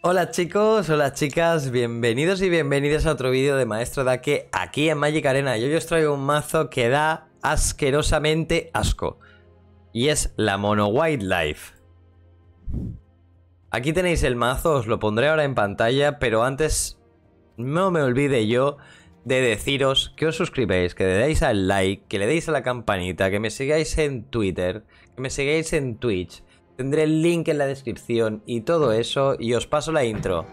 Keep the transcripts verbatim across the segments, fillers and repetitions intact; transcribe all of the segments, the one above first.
Hola chicos, hola chicas, bienvenidos y bienvenidas a otro vídeo de Maestro Dake aquí en Magic Arena. Y hoy os traigo un mazo que da asquerosamente asco. Y es la Mono White Life. Aquí tenéis el mazo, os lo pondré ahora en pantalla, pero antes no me olvide yo de deciros que os suscribáis, que le deis al like, que le deis a la campanita, que me sigáis en Twitter, que me sigáis en Twitch. Tendré el link en la descripción y todo eso, y os paso la intro.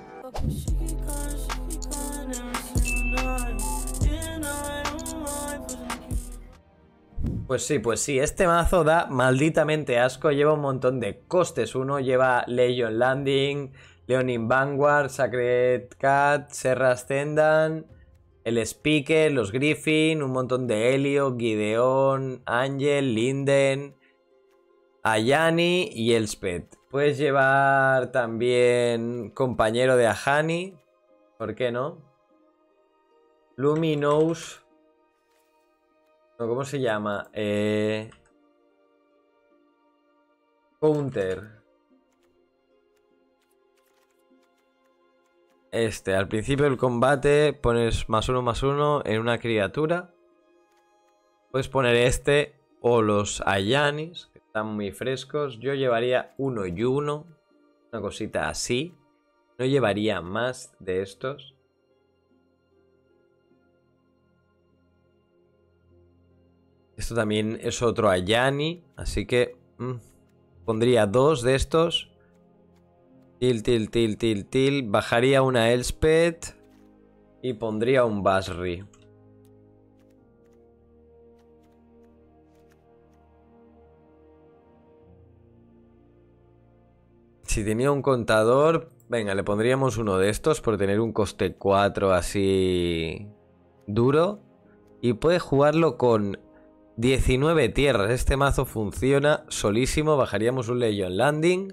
Pues sí, pues sí, este mazo da malditamente asco, lleva un montón de costes. Uno lleva Legion Landing, Leonin Vanguard, Sacred Cat, Serra Ascendan, el Speaker, los Griffin, un montón de Helio, Gideon, Angel, Linden, Ayani y Elspeth. Puedes llevar también compañero de Ahani, ¿por qué no? Luminous. No, ¿cómo se llama? Eh... Counter. Este, al principio del combate pones más uno más uno en una criatura. Puedes poner este o los Ayanis, que están muy frescos. Yo llevaría uno y uno, una cosita así. No llevaría más de estos. Esto también es otro Ayani, así que mmm, pondría dos de estos. Til, til, til, til, til. Bajaría una Elspeth y pondría un Basri. Si tenía un contador, venga, le pondríamos uno de estos por tener un coste cuatro así duro. Y puede jugarlo con diecinueve tierras. Este mazo funciona solísimo. Bajaríamos un Legion Landing.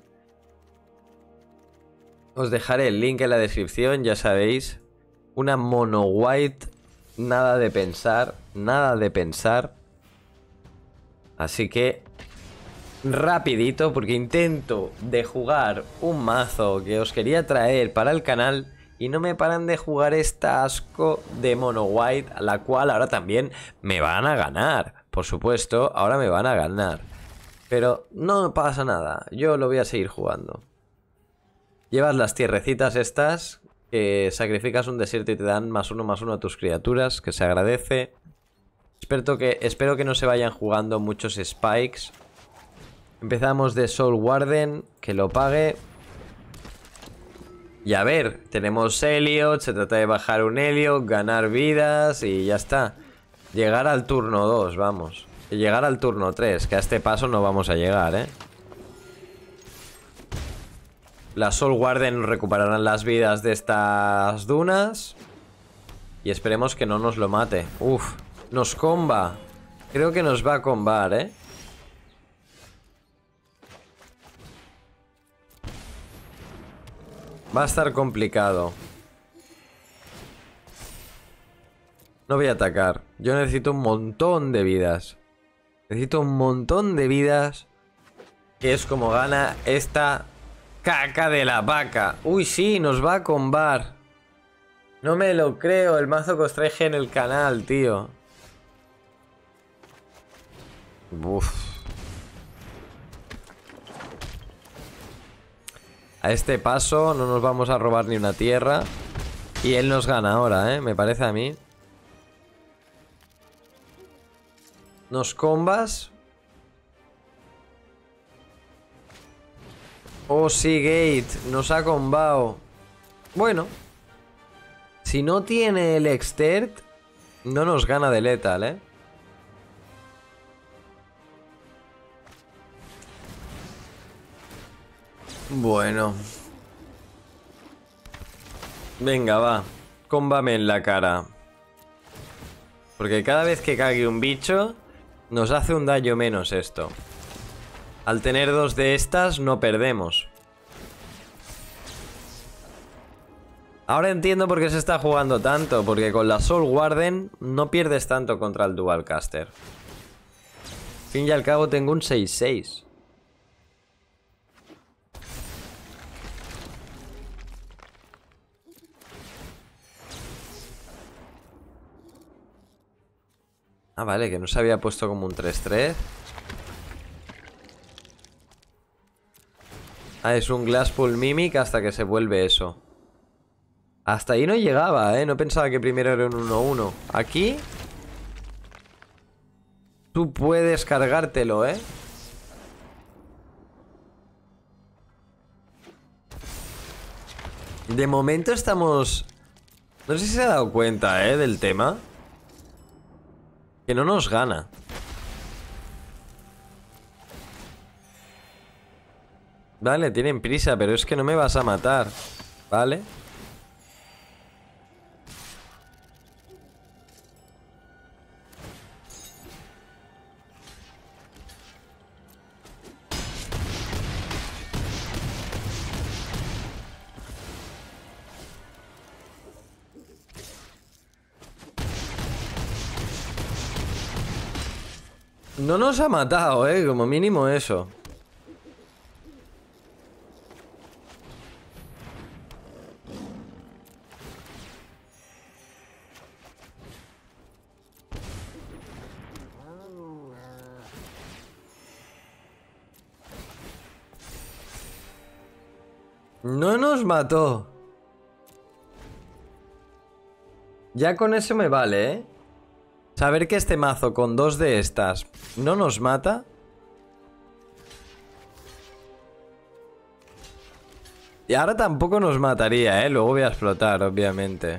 Os dejaré el link en la descripción, ya sabéis. Una Mono White. Nada de pensar. Nada de pensar. Así que rapidito, porque intento de jugar un mazo que os quería traer para el canal y no me paran de jugar esta asco de Mono White, a la cual ahora también me van a ganar. Por supuesto, ahora me van a ganar. Pero no pasa nada, yo lo voy a seguir jugando. Llevas las tierrecitas estas, que sacrificas un desierto y te dan más uno más uno a tus criaturas, que se agradece. Espero que, espero que no se vayan jugando muchos spikes. Empezamos de Soul Warden, que lo pague. Y a ver, tenemos Helio, se trata de bajar un Helio, ganar vidas y ya está. Llegar al turno dos, vamos. Y llegar al turno tres, que a este paso no vamos a llegar, ¿eh? Las Soul Warden recuperarán las vidas de estas dunas. Y esperemos que no nos lo mate. Uf, nos comba. Creo que nos va a combar, ¿eh? Va a estar complicado. No voy a atacar. Yo necesito un montón de vidas. Necesito un montón de vidas. Que es como gana esta caca de la vaca. Uy, sí, nos va a combar. No me lo creo. El mazo que os traje en el canal, tío. Uf. A este paso no nos vamos a robar ni una tierra. Y él nos gana ahora, ¿eh? Me parece a mí. Nos combas. Oh, sí, Gate. Nos ha combado. Bueno. Si no tiene el Extert, no nos gana de Lethal, ¿eh? Bueno. Venga, va. Cómbame en la cara. Porque cada vez que cague un bicho, nos hace un daño menos esto. Al tener dos de estas, no perdemos. Ahora entiendo por qué se está jugando tanto. Porque con la Soul Warden no pierdes tanto contra el Dual Caster. Al fin y al cabo tengo un seis seis. Ah, vale, que no se había puesto como un tres tres. Ah, es un Glasspool Mimic hasta que se vuelve eso. Hasta ahí no llegaba, ¿eh? No pensaba que primero era un uno uno. Aquí... tú puedes cargártelo, ¿eh? De momento estamos... no sé si se ha dado cuenta, ¿eh? Del tema. Que no nos gana. Vale, tienen prisa, pero es que no me vas a matar. ¿Vale? No nos ha matado, ¿eh? Como mínimo eso. No nos mató. Ya con eso me vale, ¿eh? Saber que este mazo con dos de estas no nos mata. Y ahora tampoco nos mataría, ¿eh? Luego voy a explotar, obviamente.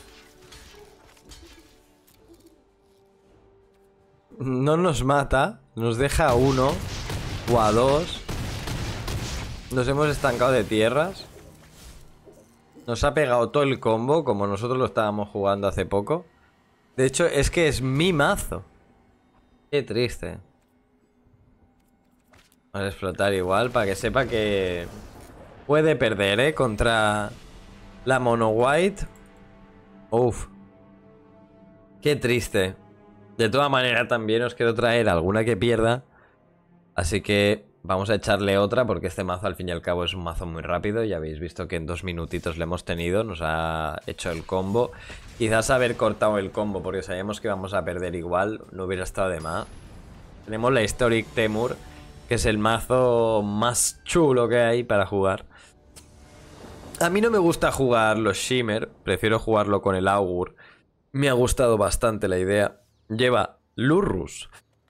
No nos mata. Nos deja a uno o a dos. Nos hemos estancado de tierras. Nos ha pegado todo el combo, como nosotros lo estábamos jugando hace poco. De hecho, es que es mi mazo. Qué triste. Vamos a explotar igual, para que sepa que puede perder, ¿eh? Contra la Mono White. Uf. Qué triste. De todas maneras, también os quiero traer alguna que pierda. Así que vamos a echarle otra, porque este mazo al fin y al cabo es un mazo muy rápido. Ya habéis visto que en dos minutitos le hemos tenido. Nos ha hecho el combo. Quizás haber cortado el combo, porque sabíamos que íbamos a perder igual, no hubiera estado de más. Tenemos la Historic Temur, que es el mazo más chulo que hay para jugar. A mí no me gusta jugar los Shimmer, prefiero jugarlo con el Augur. Me ha gustado bastante la idea. Lleva Lurrus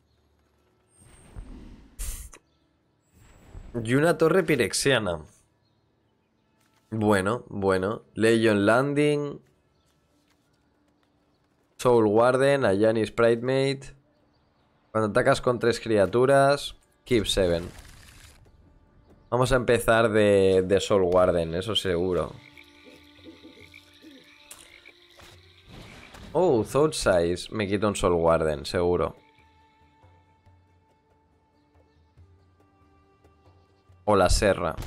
y una torre pirexiana. Bueno, bueno. Legion Landing, Soul Warden, Ayani Sprite-Mate. Cuando atacas con tres criaturas, keep seven. Vamos a empezar de, de Soul Warden, eso seguro. Oh, Thought Size. Me quito un Soul Warden, seguro. O la Serra.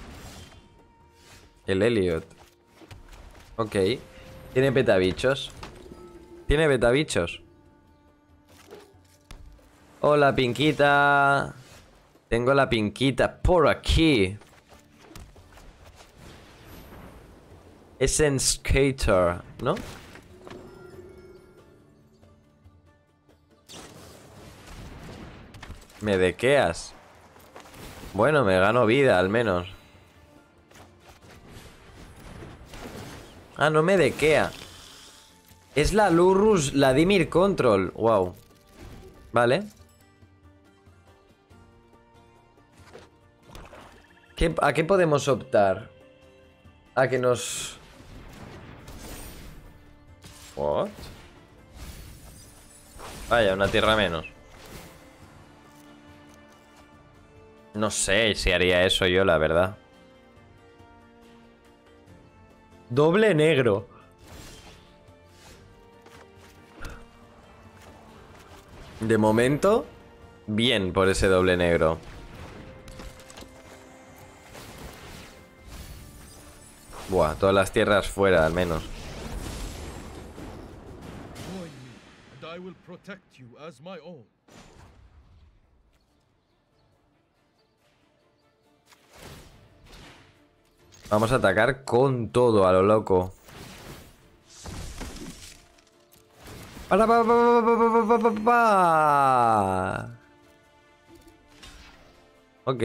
El Elliot. Ok. Tiene petabichos. Tiene betabichos. Hola, Pinquita. Tengo la Pinquita por aquí. Essence Skater, ¿no? Me dequeas. Bueno, me gano vida, al menos. Ah, no me dequea. Es la Lurrus, la Dimir Control. Wow. Vale. ¿Qué, ¿A qué podemos optar? A que nos... What? Vaya, una tierra menos. No sé si haría eso yo, la verdad. Doble negro. De momento, bien por ese doble negro. Buah, todas las tierras fuera, al menos. Vamos a atacar con todo a lo loco. Para, pa, pa, pa, pa, pa, pa, pa. Ok.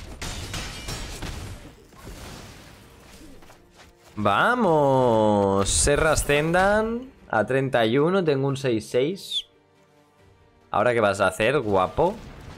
Vamos. Serra Ascendan a treinta y uno. Tengo un seis seis. ¿Ahora qué vas a hacer, guapo?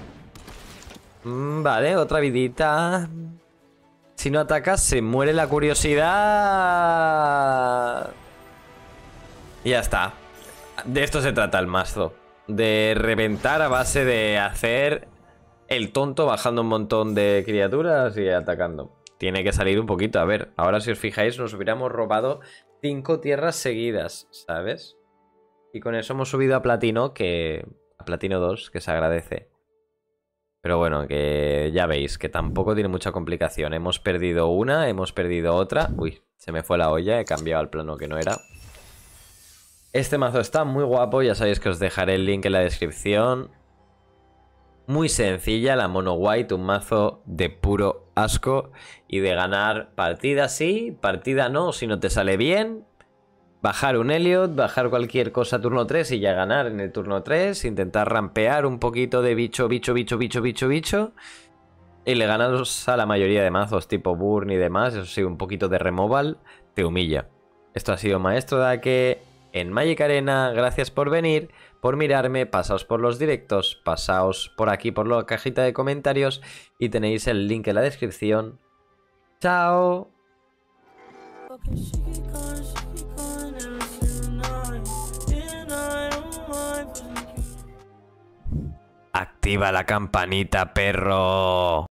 Mm, vale, otra vidita. Si no atacas, se muere la curiosidad. Y ya está. De esto se trata el mazo. De reventar a base de hacer el tonto bajando un montón de criaturas y atacando. Tiene que salir un poquito. A ver, ahora si os fijáis, nos hubiéramos robado cinco tierras seguidas, ¿sabes? Y con eso hemos subido a platino, que... a platino dos, que se agradece. Pero bueno, que ya veis, que tampoco tiene mucha complicación. Hemos perdido una, hemos perdido otra. Uy, se me fue la olla, he cambiado al plano que no era. Este mazo está muy guapo, ya sabéis que os dejaré el link en la descripción. Muy sencilla, la mono white, un mazo de puro asco. Y de ganar partida sí, partida no, si no te sale bien. Bajar un Elliot, bajar cualquier cosa turno tres y ya ganar en el turno tres. Intentar rampear un poquito de bicho, bicho, bicho, bicho, bicho, bicho. Y le ganas a la mayoría de mazos tipo Burn y demás. Eso sí, un poquito de removal te humilla. Esto ha sido Maestro Dake en Magic Arena. Gracias por venir, por mirarme. Pasaos por los directos, pasaos por aquí por la cajita de comentarios y tenéis el link en la descripción. ¡Chao! Activa la campanita, perro.